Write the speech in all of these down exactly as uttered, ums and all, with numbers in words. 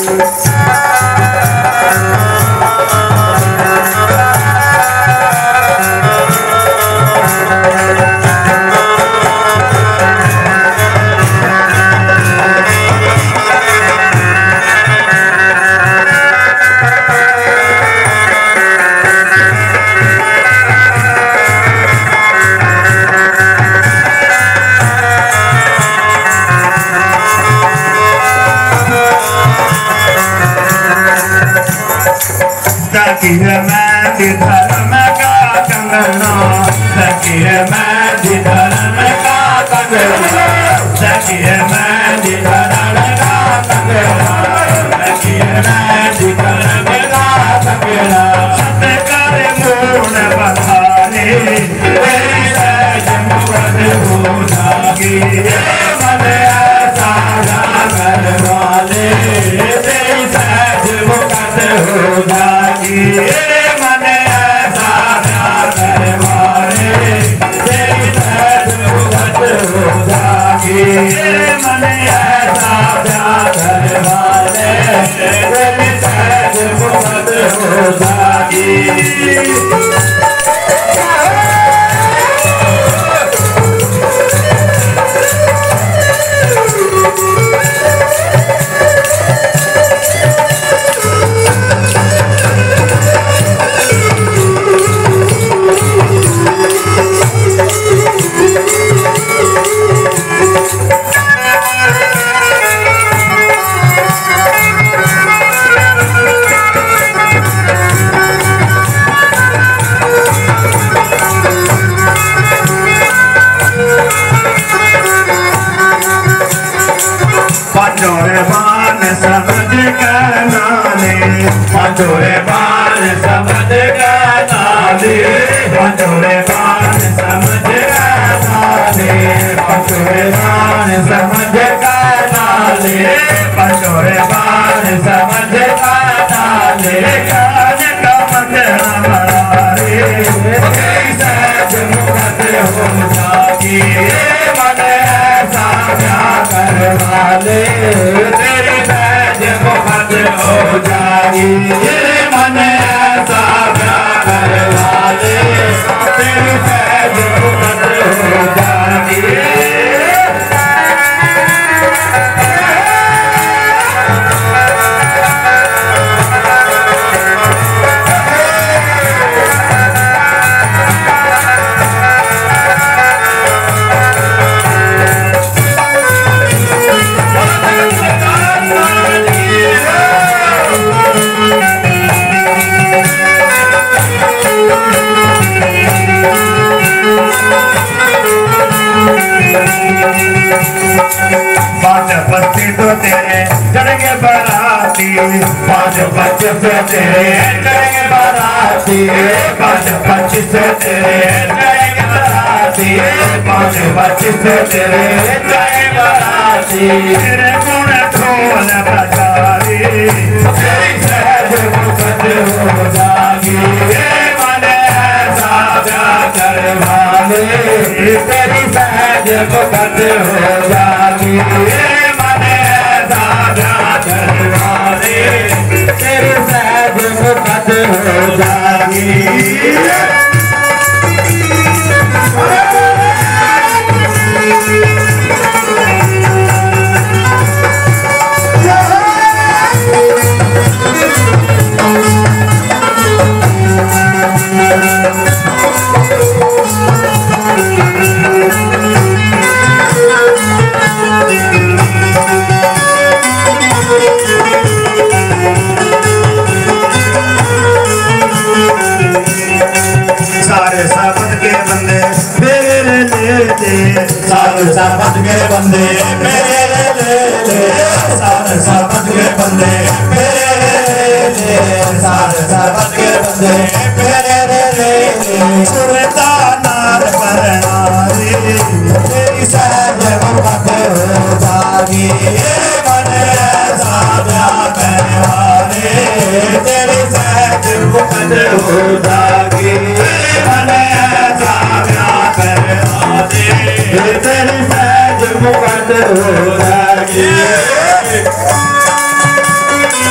सखी मैं धर्म का कंगना, सखी मैं धर्म का कंगना, सखी मैं धर्म का कंगना, सखी मैं धर्म का कंगना। सत कर मूण बखाने मुकद हो जागी, मन ऐसा कर वाले सहज मुकद हो जागी। मन ऐसा कर वाले सहज मुकद हो जागी। मन ऐसा कर वाले सहज मुकद हो जागी। पांचोरे बाण समझ कर नाले, पांचोरे बाण समझ कर नाले, पांचोरे बाण समझ कर नाले, पांचोरे बाण समझ कर नाले, पांचोरे बाण समझ कर नाले। कान का मंडला मरारे सहज मुकद हो जागी। मन ऐसा कर वाले तेरी सहज मुकद हो जागी। मन ऐसा कर वाले तेरी सहज मुकद हो जागी। पाँच बच्चे तो तेरे चढ़ेंगे बाराती, पाँच बच्चे से तेरे चढ़ेंगे बाराती, पाँच बच्चे से तेरे चढ़ेंगे बाराती, पाँच बच्चे से तेरे चढ़ेंगे बाराती। तेरे गुण ढोल बजारी तेरी सहज मुकद हो जागी। मन ऐसा कर वाले तेरी सहज मुकद हो जागी। मन ऐसा कर वाले तेरी सहज मुकद हो जागी। सारे साबत के बंदे मेरे ले ले, सारे साबत के बंदे मेरे ले ले, सारे साबत के बंदे मेरे ले ले, सारे साबत के बंदे मेरे ले ले। सुरता नार पर नारी तेरी सहज मुकद हो जागी। मन ऐसा कर वाले तेरी सहज मुकद हो जागी। मन ऐसा कर वाले तेरी सहज मुकद हो जागी।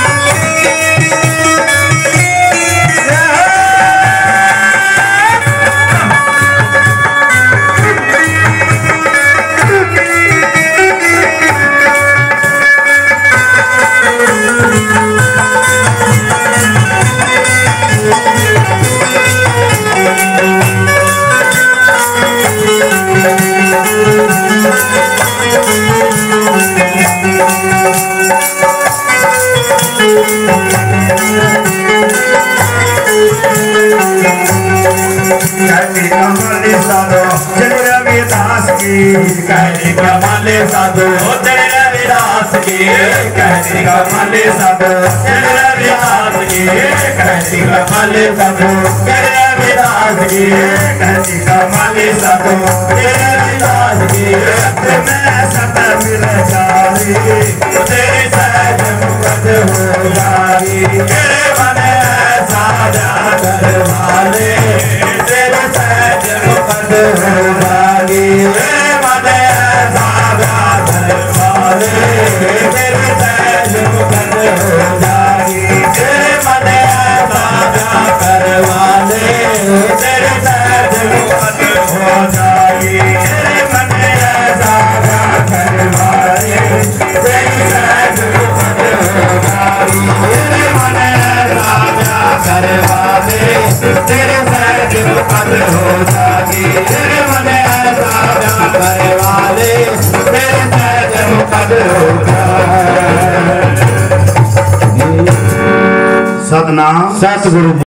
कहती कमली साधो चले रविदास की कहती कमली साधो चले रविदास की कहती कमली साधो चले रविदास की कहती कमली साधो चले रविदास की कहती कमली साधो चले रविदास की मैं सब मिल जारी तेरी सहज मुकद हो जारी तेरे मन साजा कर वाले तेरे सहज मुकद हो जारी तेरे मन साजा कर वाले तेरे सहज मुकद हो जारी तेरे मन साजा कर वाले तेरे सहज मुकद हो जारी तेरे मन साजा कर वाले तेरे सहज मुकद हो जारी तेरे मन साजा कर वाले तेरे सहज मुकद हो जारी तेरे मन साजा कर वाले तेरे सहज मुकद हो जारी। सतनाम सतगुरु।